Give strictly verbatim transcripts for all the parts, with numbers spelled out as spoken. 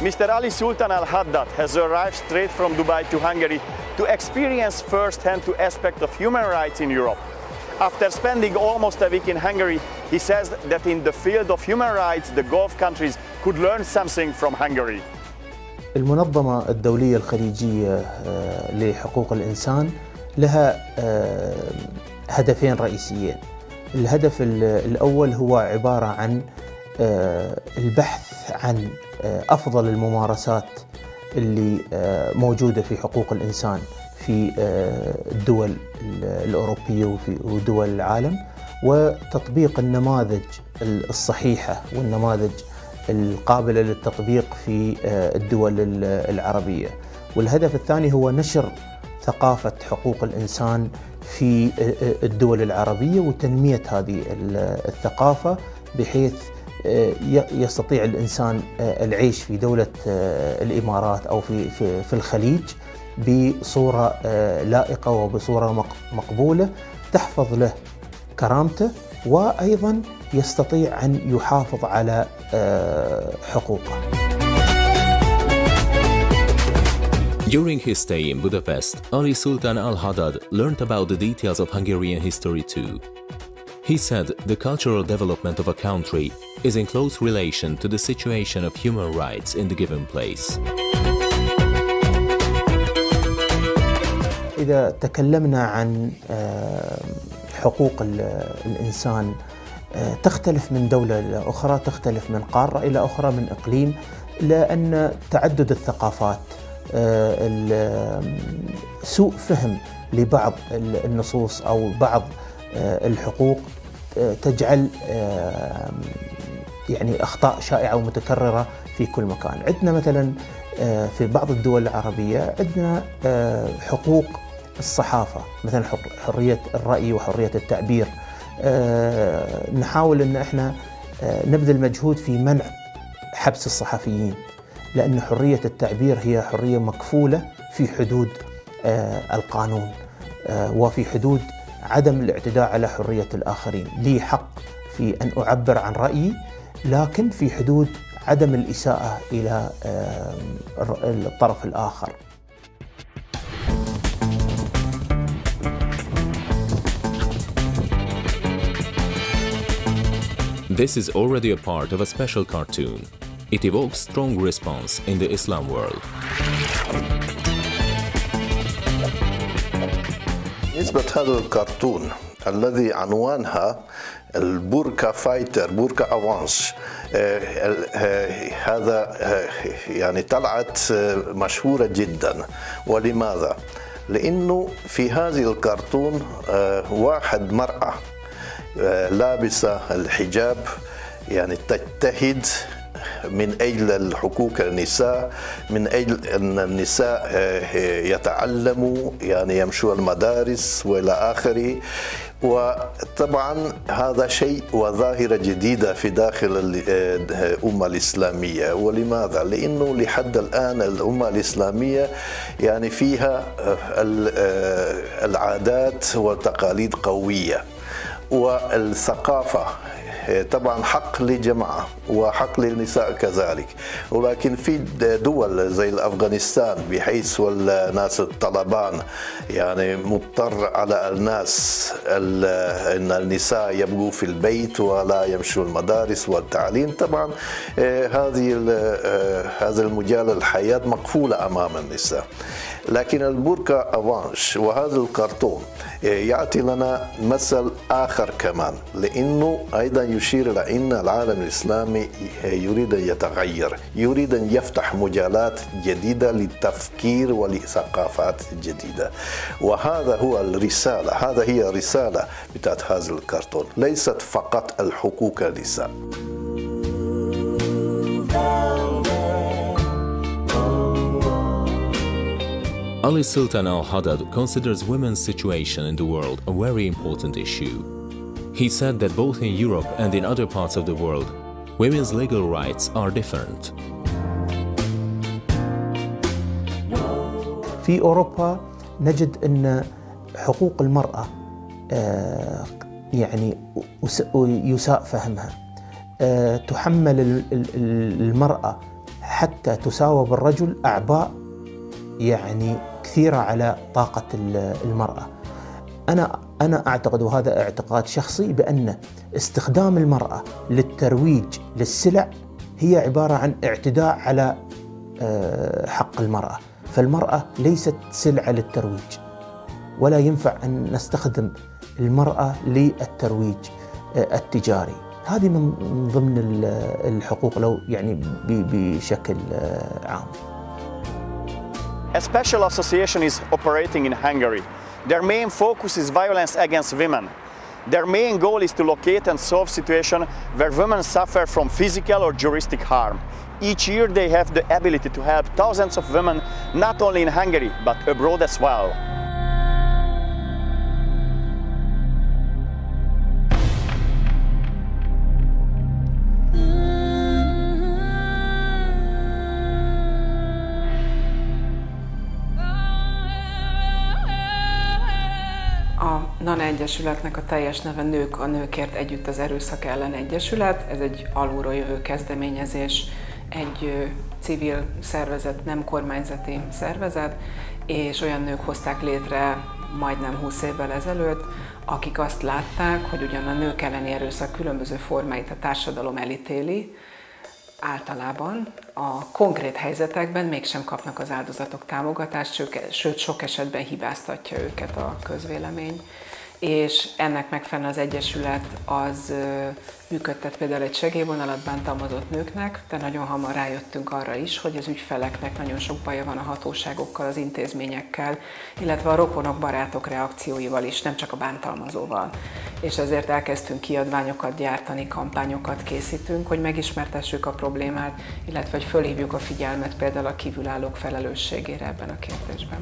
Mister Ali Sultan Al Haddad has arrived straight from Dubai to Hungary to experience first-hand the aspect of human rights in Europe. After spending almost a week in Hungary, he says that in the field of human rights, the Gulf countries could learn something from Hungary. المنظمة الدولية الخليجية لحقوق الإنسان لها هدفين رئيسيين. الهدف الأول هو عبارة عن البحث عن أفضل الممارسات اللي موجودة في حقوق الإنسان في الدول الأوروبية ودول العالم، وتطبيق النماذج الصحيحة والنماذج القابلة للتطبيق في الدول العربية. والهدف الثاني هو نشر ثقافة حقوق الإنسان في الدول العربية وتنمية هذه الثقافة بحيث يستطيع الإنسان العيش في دولة الإمارات أو في في الخليج بصورة لائقة وبصورة مقبولة تحفظ له كرامته، وأيضا يستطيع أن يحافظ على حقوقه. During his stay in Budapest, Ali Sultan Al Haddad learned about the details of Hungarian history too. He said the cultural development of a country is in close relation to the situation of human rights in the given place. إذا تكلمنا عن حقوق الإنسان تختلف من دولة إلى أخرى، تختلف من قارة إلى أخرى، من إقليم، لأن تعدد الثقافات، سوء فهم لبعض النصوص أو بعض الحقوق تجعل يعني أخطاء شائعة ومتكررة في كل مكان. عندنا مثلا في بعض الدول العربية عندنا حقوق الصحافة، مثلا حرية الرأي وحرية التعبير. نحاول أن احنا نبذل مجهود في منع حبس الصحفيين، لأن حرية التعبير هي حرية مكفولة في حدود القانون وفي حدود عدم الاعتداء على حرية الآخرين. لي حق في أن أعبر عن رأيي، لكن في حدود عدم الإساءة إلى الطرف الآخر. This is already a part of a special cartoon. It evokes strong response in the Islam world. بالنسبة هذا الكرتون الذي عنوانها البوركا فايتر، بوركا أوانس، هذا يعني طلعت مشهورة جدا. ولماذا؟ لأنه في هذه الكرتون واحد مرأة لابسة الحجاب، يعني تجتهد من أجل حقوق النساء، من أجل أن النساء يتعلموا، يعني يمشوا المدارس وإلى آخره. وطبعا هذا شيء وظاهرة جديدة في داخل الأمة الإسلامية. ولماذا؟ لأنه لحد الآن الأمة الإسلامية يعني فيها العادات والتقاليد قوية، والثقافة طبعا حق للجماعة وحق للنساء كذلك. ولكن في دول زي أفغانستان بحيث والناس الطلبان يعني مضطر على الناس أن النساء يبقوا في البيت ولا يمشوا المدارس والتعليم. طبعا هذه هذا المجال الحياة مقفولة أمام النساء. لكن البوركا أوانش وهذا الكرتون يعطي لنا مثل آخر كمان، لأنه أيضا يشير إلى أن العالم الإسلامي يريد أن يتغير، يريد أن يفتح مجالات جديدة للتفكير ولثقافات جديدة. وهذا هو الرسالة، هذا هي رسالة بتاعت هذا الكرتون، ليست فقط الحقوق النساء. Ali Sultan Al Haddad considers women's situation in the world a very important issue. He said that both in Europe and in other parts of the world, women's legal rights are different. في أوروبا نجد أن حقوق المرأة يعني يساء فهمها، تحمل المرأة حتى تساوى بالرجل أعباء يعني كثيرة على طاقة المرأة. أنا أنا أعتقد، وهذا اعتقاد شخصي، بأن استخدام المرأة للترويج للسلع هي عبارة عن اعتداء على حق المرأة. فالمرأة ليست سلعة للترويج، ولا ينفع أن نستخدم المرأة للترويج التجاري. هذه من ضمن الحقوق لو يعني بشكل عام. A special association is operating in Hungary. Their main focus is violence against women. Their main goal is to locate and solve situations where women suffer from physical or juristic harm. Each year they have the ability to help thousands of women, not only in Hungary, but abroad as well. A NANA Egyesületnek a teljes neve Nők a Nőkért Együtt az Erőszak Ellen Egyesület. Ez egy alulról jövő kezdeményezés, egy civil szervezet, nem kormányzati szervezet, és olyan nők hozták létre majdnem húsz évvel ezelőtt, akik azt látták, hogy ugyan a nők elleni erőszak különböző formáit a társadalom elítéli, általában a konkrét helyzetekben mégsem kapnak az áldozatok támogatást, sőt sok esetben hibáztatja őket a közvélemény. És ennek megfelelően az Egyesület az működtet például egy segélyvonalat bántalmazott nőknek, de nagyon hamar rájöttünk arra is, hogy az ügyfeleknek nagyon sok baja van a hatóságokkal, az intézményekkel, illetve a rokonok, barátok reakcióival is, nem csak a bántalmazóval. És ezért elkezdtünk kiadványokat gyártani, kampányokat készítünk, hogy megismertessük a problémát, illetve hogy fölhívjuk a figyelmet például a kívülállók felelősségére ebben a kérdésben.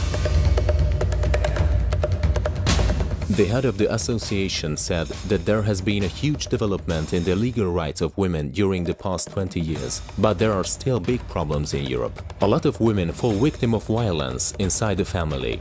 The head of the association said that there has been a huge development in the legal rights of women during the past twenty years, but there are still big problems in Europe. A lot of women fall victim of violence inside the family.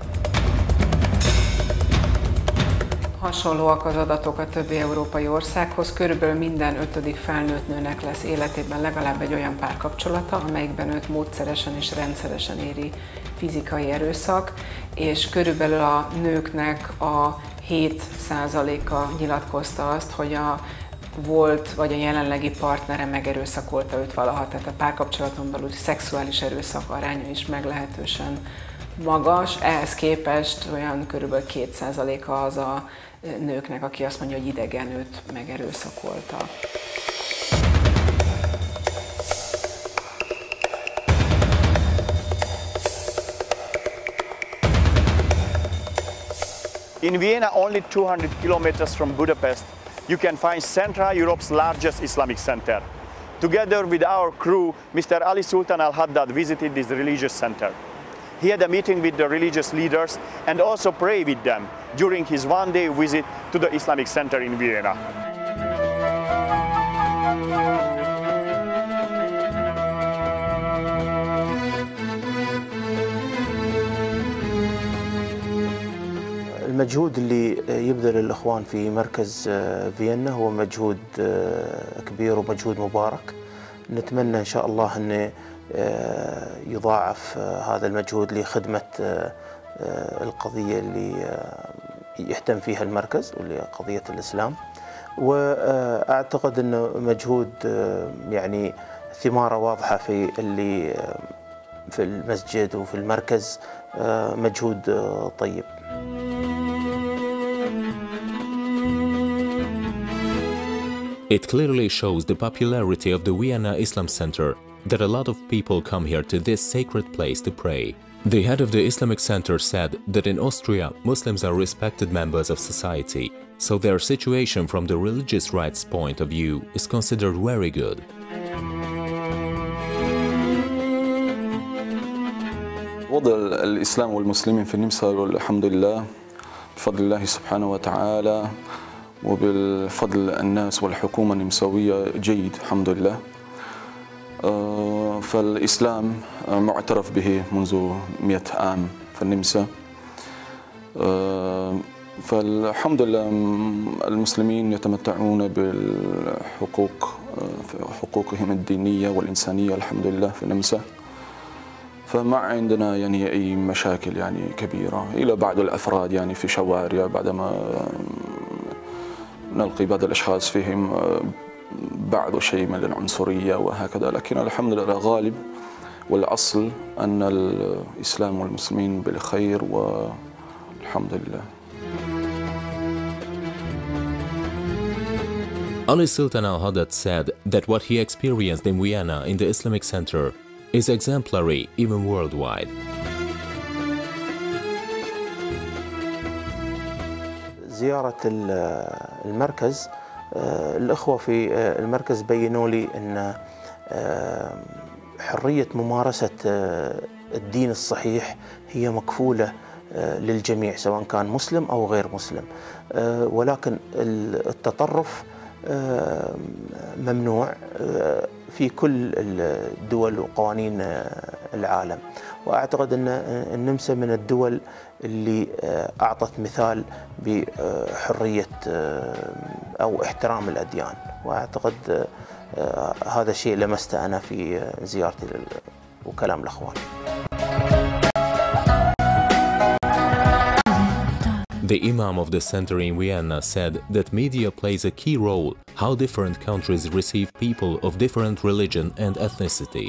Hasonlóak az adatok a többi európai országhoz, körülbelül minden ötödik felnőtt nőnek lesz életében legalább egy olyan párkapcsolata, amelyikben őt módszeresen és rendszeresen éri fizikai erőszak, és körülbelül a nőknek a hét százaléka nyilatkozta azt, hogy a volt vagy a jelenlegi partnere megerőszakolta őt valaha, tehát a párkapcsolaton belül szexuális erőszak aránya is meglehetősen magas. Ehhez képest olyan körülbelül két százaléka az a nőknek, aki azt mondja, hogy idegen őt megerőszakolta. In Vienna, only two hundred kilometers from Budapest, you can find Central Europe's largest Islamic center. Together with our crew, Mister Ali Sultan Al Haddad visited this religious center. He had a meeting with the religious leaders and also prayed with them during his one-day visit to the Islamic center in Vienna. المجهود اللي يبذل الإخوان في مركز فيينا هو مجهود كبير ومجهود مبارك. نتمنى إن شاء الله أن يضاعف هذا المجهود لخدمة القضية اللي يهتم فيها المركز واللي قضية الإسلام، وأعتقد أنه مجهود يعني ثماره واضحة في اللي في المسجد وفي المركز، مجهود طيب. It clearly shows the popularity of the Vienna Islam Center that a lot of people come here to this sacred place to pray. The head of the Islamic Center said that in Austria, Muslims are respected members of society, so their situation from the religious rights point of view is considered very good. وضع الإسلام والمسلمين في النمسا والحمد لله بفضل الله سبحانه وتعالى وبالفضل الناس والحكومة النمساوية جيد الحمد لله. فالإسلام معترف به منذ مئة عام في النمسا. فالحمد لله المسلمين يتمتعون بالحقوق حقوقهم الدينية والإنسانية الحمد لله في النمسا، فما عندنا يعني أي مشاكل يعني كبيرة. إلى بعض الأفراد يعني في شوارع بعدما نلقي بعض الأشخاص فيهم بعض شيء من العنصرية وهكذا، لكن الحمد لله غالب والأصل أن الإسلام والمسلمين بالخير والحمد لله. Ali Sultan Al-Haddad said that what he experienced in Vienna in the Islamic Center is exemplary even worldwide. زيارة المركز، الأخوة في المركز بينوا لي أن حرية ممارسة الدين الصحيح هي مكفولة للجميع سواء كان مسلم أو غير مسلم، ولكن التطرف ممنوع في كل الدول وقوانين العالم. وأعتقد أن النمسا من الدول اللي أعطت مثال بحرية أو احترام الأديان، وأعتقد هذا الشيء لمسته أنا في زيارتي وكلام الأخوان. The Imam of the center in Vienna said that media plays a key role how different countries receive people of different religion and ethnicity.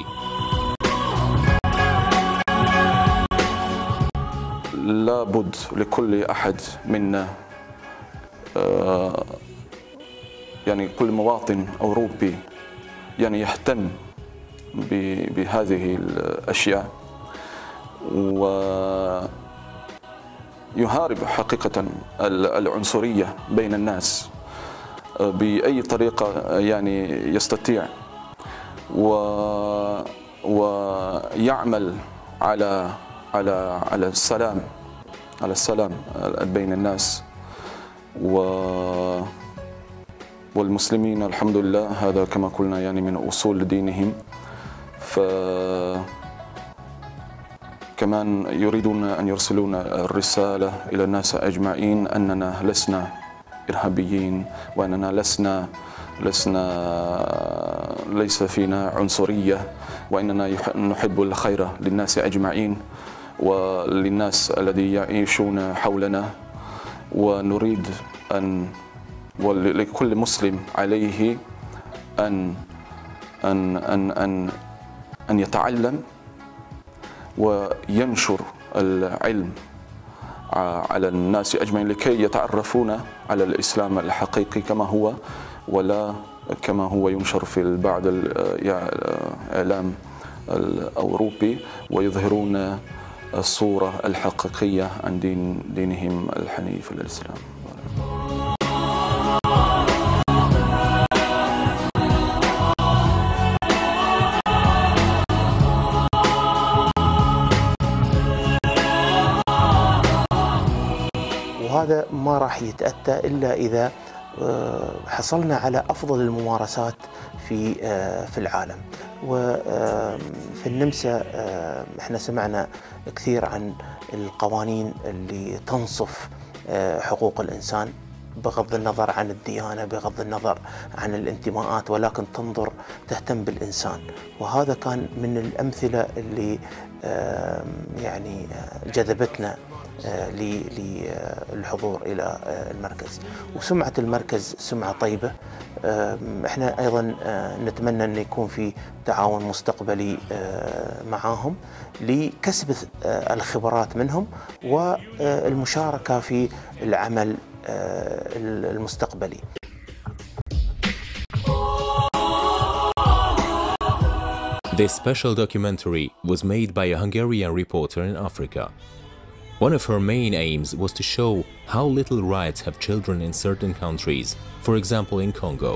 لابد لكل أحد منا يعني كل مواطن أوروبي يعني يهتم بهذه الأشياء ويحارب حقيقة العنصرية بين الناس بأي طريقة يعني يستطيع، ويعمل على على على السلام على السلام بين الناس والمسلمين. الحمد لله هذا كما قلنا يعني من أصول دينهم، فكمان يريدون أن يرسلون الرسالة إلى الناس أجمعين أننا لسنا إرهابيين، وأننا لسنا لسنا ليس فينا عنصرية، وإننا نحب الخير للناس أجمعين وللناس الذين يعيشون حولنا، ونريد أن ولكل مسلم عليه أن أن أن أن أن يتعلم وينشر العلم على الناس أجمعين لكي يتعرفون على الإسلام الحقيقي كما هو، ولا كما هو ينشر في بعض الإعلام الأوروبي، ويظهرون الصورة الحقيقية عن دين دينهم الحنيف الإسلام. وهذا ما راح يتأتى إلا إذا حصلنا على أفضل الممارسات في في العالم. وفي النمسا احنا سمعنا كثير عن القوانين اللي تنصف حقوق الإنسان بغض النظر عن الديانة، بغض النظر عن الانتماءات، ولكن تنظر تهتم بالإنسان. وهذا كان من الأمثلة اللي يعني جذبتنا للحضور إلى المركز. وسمعة المركز سمعة طيبة. احنا أيضا نتمنى أن يكون في تعاون مستقبلي معاهم لكسب الخبرات منهم والمشاركة في العمل المستقبلي. This special documentary was made by a Hungarian reporter in Africa. One of her main aims was to show how little rights have children in certain countries, for example in Congo.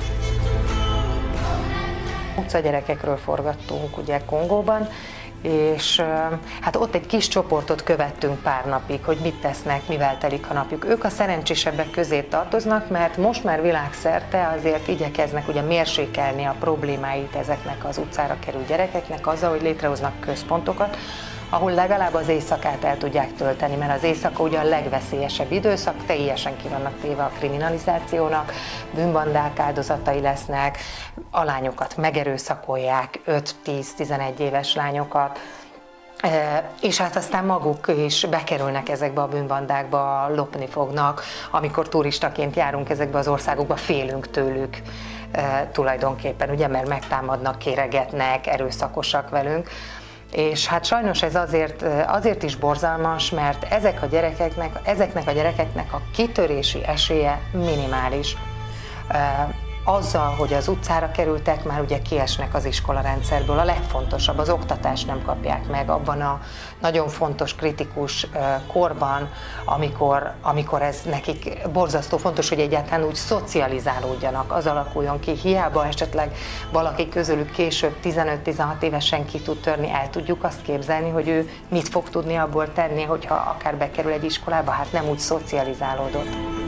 Utcagyerekekről forgattunk ugye Kongóban, és hát ott egy kis csoportot követtünk pár napig, hogy mit tesznek, mivel telik a napjuk. Ők a szerencsésebbek közé tartoznak, mert most már világszerte azért igyekeznek ugye mérsékelni a problémáit ezeknek az utcára került gyerekeknek azzal, hogy létrehoznak központokat, ahol legalább az éjszakát el tudják tölteni, mert az éjszaka ugye a legveszélyesebb időszak, teljesen ki vannak téve a kriminalizációnak, bűnbandák áldozatai lesznek, a lányokat megerőszakolják, öt-tíz-tizenegy éves lányokat, és hát aztán maguk is bekerülnek ezekbe a bűnbandákba, lopni fognak, amikor turistaként járunk ezekbe az országokba, félünk tőlük tulajdonképpen, ugye, mert megtámadnak, kéregetnek, erőszakosak velünk. És hát sajnos ez azért, azért is borzalmas, mert ezek a gyerekeknek, ezeknek a gyerekeknek a kitörési esélye minimális. Azzal, hogy az utcára kerültek, már ugye kiesnek az iskolarendszerből. A legfontosabb, az oktatást nem kapják meg abban a nagyon fontos, kritikus korban, amikor, amikor ez nekik borzasztó fontos, hogy egyáltalán úgy szocializálódjanak, az alakuljon ki. Hiába esetleg valaki közülük később tizenöt-tizenhat évesen ki tud törni, el tudjuk azt képzelni, hogy ő mit fog tudni abból tenni, hogyha akár bekerül egy iskolába, hát nem úgy szocializálódott.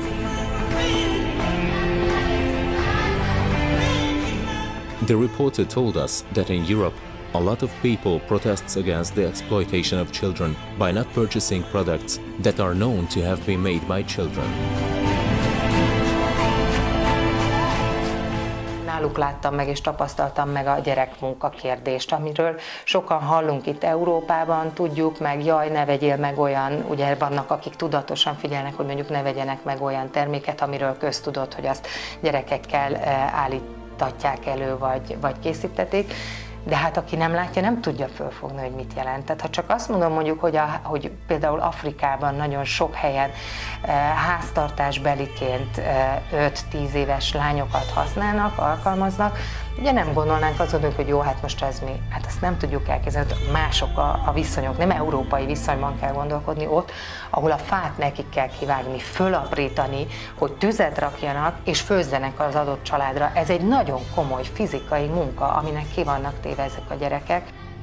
The reporter told us that in Europe, a lot of people protests against the exploitation of children by not purchasing products that are known to have been made by children. Náluk láttam meg és tapasztaltam meg a gyerekmunka kérdést, amiről sokan hallunk itt Európában, tudjuk meg, jaj, ne vegyél meg olyan, ugye vannak, akik tudatosan figyelnek, hogy mondjuk ne vegyenek meg olyan terméket, amiről köztudott, hogy azt gyerekekkel állít tatják elő, vagy, vagy készítették, de hát aki nem látja, nem tudja fölfogni, hogy mit jelent. Tehát ha csak azt mondom mondjuk, hogy, a, hogy például Afrikában nagyon sok helyen e, háztartásbeliként e, öt-tíz éves lányokat használnak, alkalmaznak, ugye nem gondolnánk azon, hogy jó, hát most ez mi, hát azt nem tudjuk elképzelni, mások a, a viszonyok, nem európai viszonyban kell gondolkodni ott, ahol a fát nekik kell kivágni, fölaprítani, hogy tüzet rakjanak és főzzenek az adott családra. Ez egy nagyon komoly fizikai munka, aminek ki vannak téve ezek a gyerekek.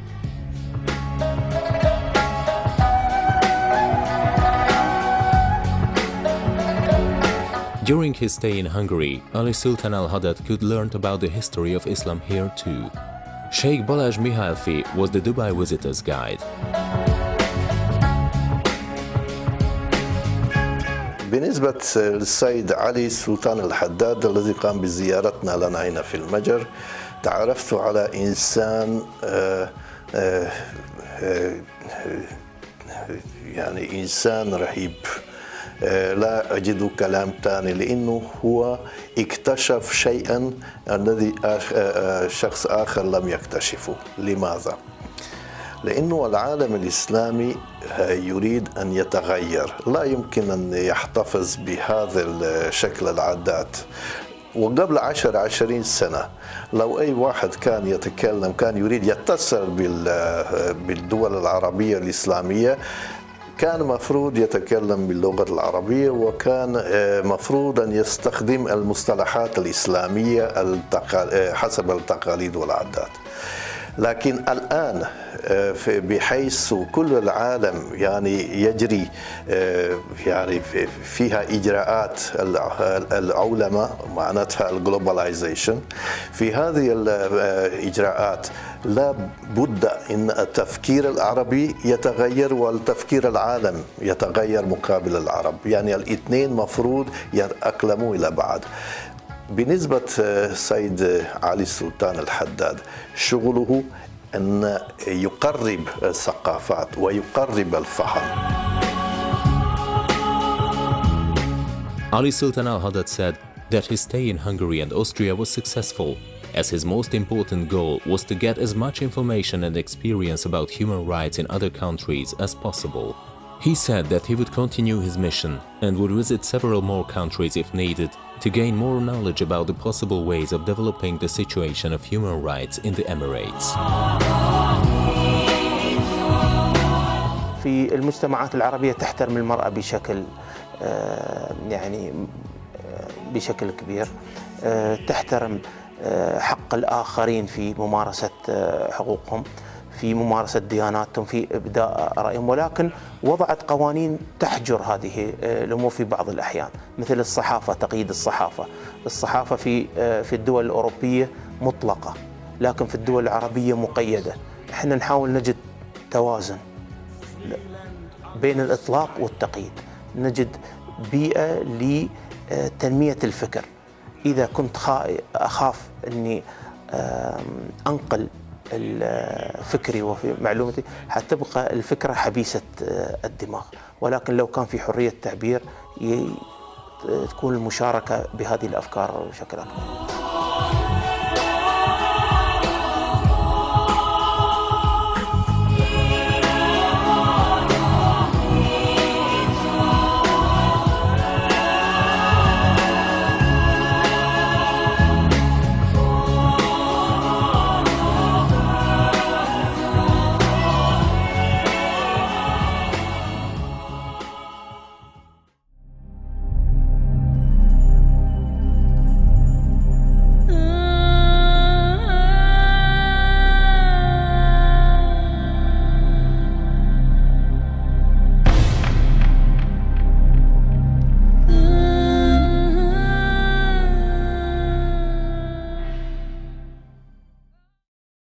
During his stay in Hungary, Ali Sultan Al-Haddad could learn about the history of Islam here too. Sheikh Balázs Mihalfi was the Dubai visitor's guide. بالنسبة للسيد علي سلطان الحداد الذي قام بزيارتنا لنا هنا في المجر، تعرفت على إنسان آآ آآ يعني إنسان رهيب، لا أجد كلام ثاني، لأنه هو اكتشف شيئا الذي شخص آخر لم يكتشفه. لماذا؟ لأنه العالم الإسلامي يريد أن يتغير، لا يمكن أن يحتفظ بهذا الشكل العادات. وقبل عشر عشرين سنة لو أي واحد كان يتكلم كان يريد يتصل بالدول العربية الإسلامية كان مفروض يتكلم باللغة العربية، وكان مفروض أن يستخدم المصطلحات الإسلامية حسب التقاليد والعادات. لكن الآن بحيث كل العالم يعني يجري يعني فيها إجراءات العولمة معناتها الجلوباليزيشن، في هذه الإجراءات لا بد أن التفكير العربي يتغير والتفكير العالم يتغير مقابل العرب، يعني الاثنين مفروض يتأقلموا إلى بعض. بالنسبة سيد علي سلطان الحداد شغله أن يقرب الثقافات ويقرب الفهم. Ali Sultan Al-Haddad said that his stay in Hungary and Austria was successful, as his most important goal was to get as much information and experience about human rights in other countries as possible. He said that he would continue his mission and would visit several more countries if needed to gain more knowledge about the possible ways of developing the situation of human rights in the Emirates. في المجتمعات العربية تحترم المرأة بشكل يعني بشكل كبير، تحترم حق الآخرين في ممارسة حقوقهم، في ممارسة دياناتهم، في إبداء رأيهم، ولكن وضعت قوانين تحجر هذه الأمور في بعض الأحيان، مثل الصحافة، تقييد الصحافة. الصحافة في في الدول الأوروبية مطلقة، لكن في الدول العربية مقيدة. احنا نحاول نجد توازن بين الإطلاق والتقييد، نجد بيئة لتنمية الفكر. إذا كنت أخاف أني أنقل فكري وفي معلومتي حتبقى الفكرة حبيسة الدماغ، ولكن لو كان في حرية تعبير تكون المشاركة بهذه الأفكار بشكل أكبر.